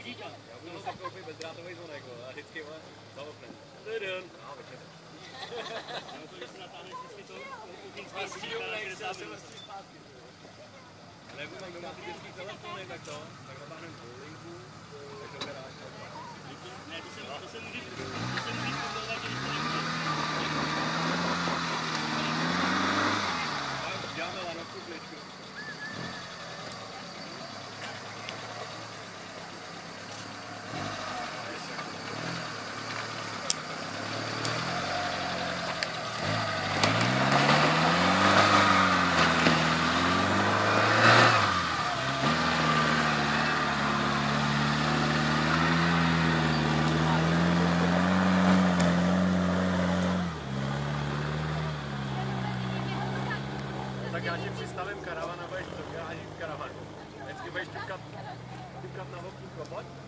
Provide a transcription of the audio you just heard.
Já budu se koupit bezdrátový zvonek, a vždycky za oknem. Tadam. A večer. To, že si natáhneš vždycky to kuchyňský budík, ale jak mám doma ty dětský telefony, tak natáhneme dvojlinku, tak to beráš. Ne, to se může kontrolovat, že to nemůže. Děláme lanovku kličku. Tak já ti přistavím karavan a budeš to, já ani karavan. Vždycky budeš tykat na okýnko, pojď.